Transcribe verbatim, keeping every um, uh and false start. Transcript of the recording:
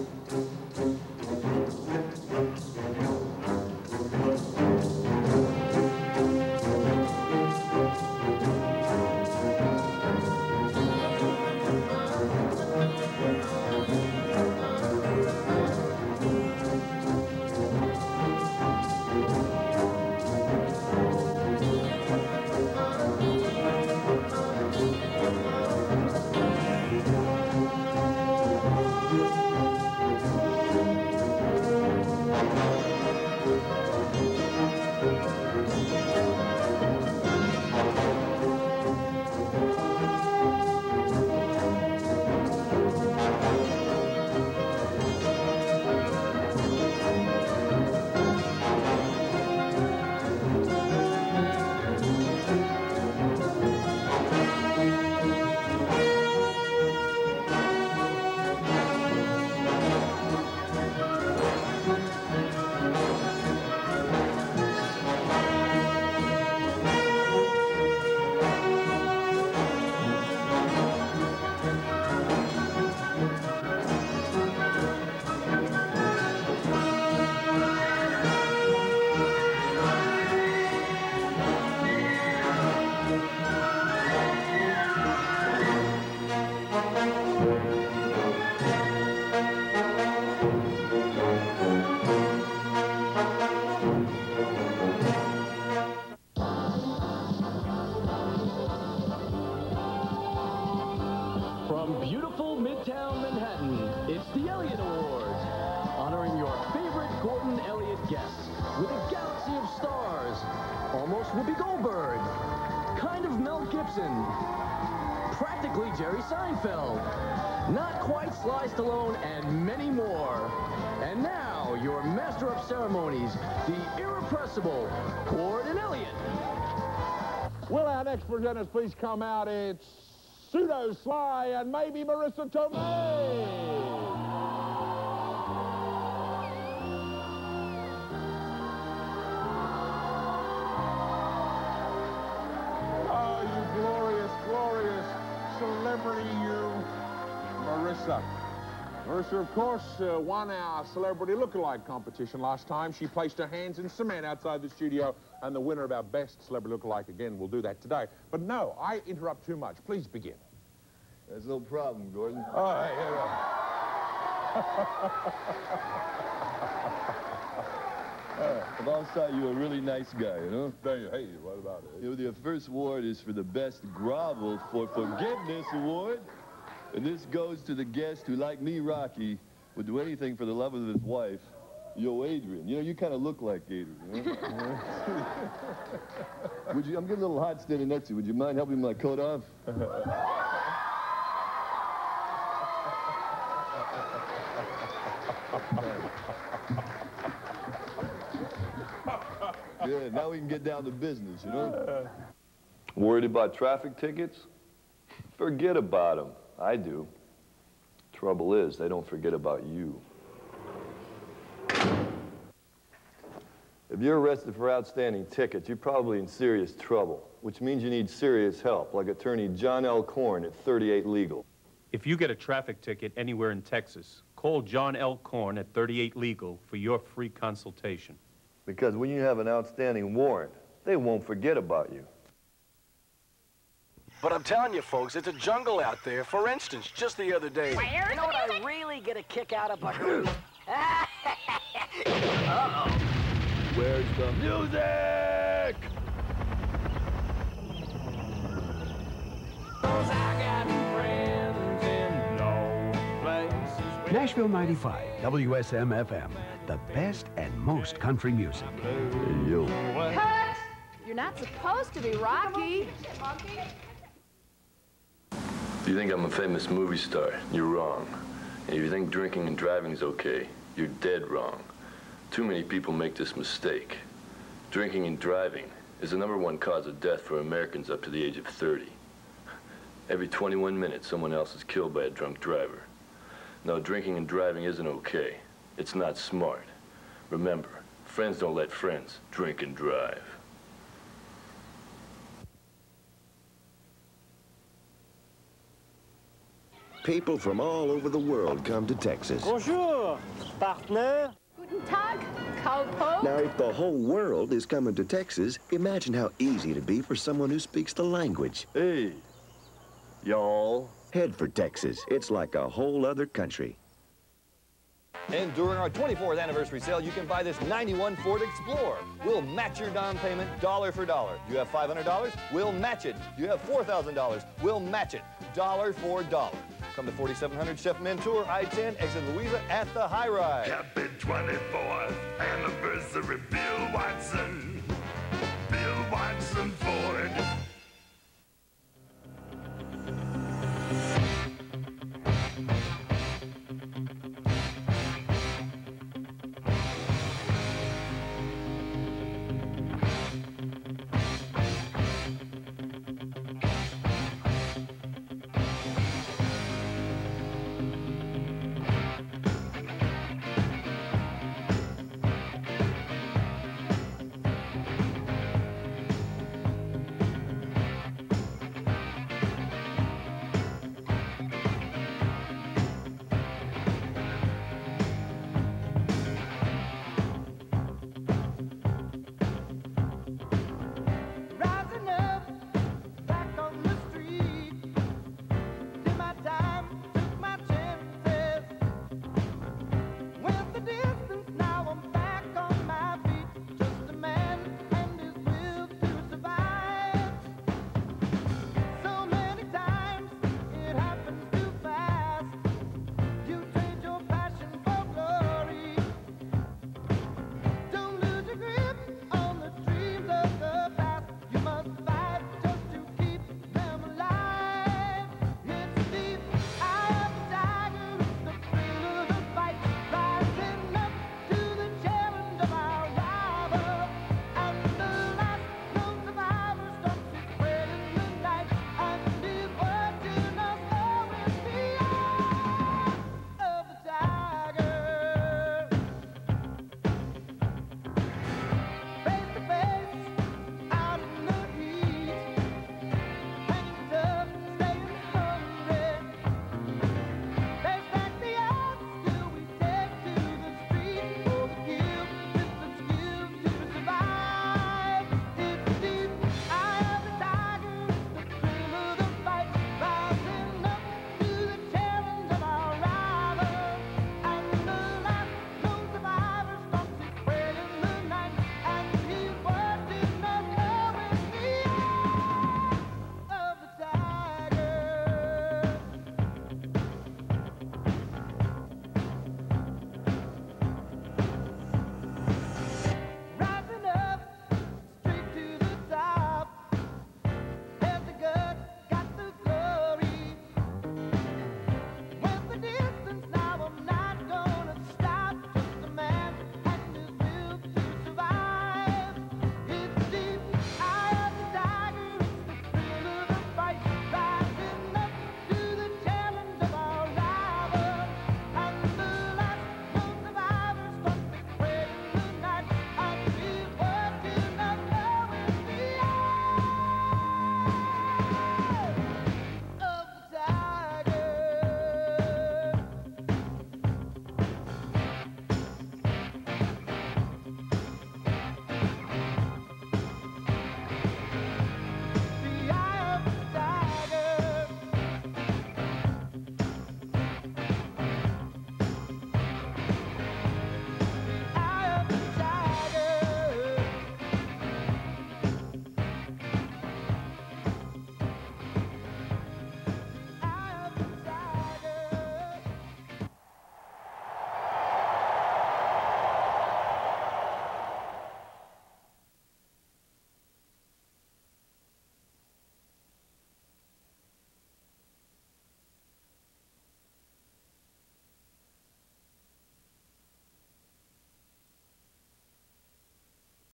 From beautiful Midtown Manhattan, it's the Elliott Awards, honoring your favorite Gordon Elliott guests with a galaxy of stars. Almost Whoopi Goldberg, kind of Mel Gibson, practically Jerry Seinfeld, not quite Sly Stallone, and many more. And now, your master of ceremonies, the irrepressible Gordon Elliott. Will our next presenters please come out? It's Pseudo Sly and maybe Marissa Tomei. Oh, you glorious, glorious celebrity, you. Marissa. Marissa, of course, uh, won our celebrity lookalike competition last time. She placed her hands in cement outside the studio, and the winner of our best celebrity lookalike again will do that today. But no, I interrupt too much. Please begin. There's no problem, Gordon. Oh, hey, hey, hey. I've always thought you were a really nice guy, you know? Hey, what about it? You know, the first award is for the Best Grovel for Forgiveness Award. And this goes to the guest who, like me, Rocky, would do anything for the love of his wife, Yo, Adrian. You know, you kind of look like Adrian, you know? Would you, I'm getting a little hot standing next to you. Would you mind helping my coat off? Yeah, now we can get down to business, you know? Worried about traffic tickets? Forget about them. I do. Trouble is, they don't forget about you. If you're arrested for outstanding tickets, you're probably in serious trouble, which means you need serious help, like attorney John L. Korn at thirty-eight Legal. If you get a traffic ticket anywhere in Texas, call John L. Korn at thirty-eight Legal for your free consultation. Because when you have an outstanding warrant, they won't forget about you. But I'm telling you, folks, it's a jungle out there. For instance, just the other day... You know what I really get a kick out of, Buckaroo? Uh-oh. Where's the music? Nashville ninety-five, W S M F M, the best and most country music. Hey, yo. Cut! You're not supposed to be Rocky. If you think I'm a famous movie star, you're wrong. And if you think drinking and driving is okay, you're dead wrong. Too many people make this mistake. Drinking and driving is the number one cause of death for Americans up to the age of thirty. Every twenty-one minutes, someone else is killed by a drunk driver. No, drinking and driving isn't okay. It's not smart. Remember, friends don't let friends drink and drive. People from all over the world come to Texas. Bonjour, partner. Guten Tag, cowpoke. Now, if the whole world is coming to Texas, imagine how easy it'd be for someone who speaks the language. Hey, y'all. Head for Texas. It's like a whole other country. And during our twenty-fourth anniversary sale, you can buy this ninety-one Ford Explorer. We'll match your down payment dollar for dollar. You have five hundred dollars? We'll match it. You have four thousand dollars? We'll match it dollar for dollar. Come to forty-seven hundred Chef Mentor, I ten, exit Louisa at the High Ride. Happy twenty-fourth anniversary, Bill Watson. Bill Watson Ford.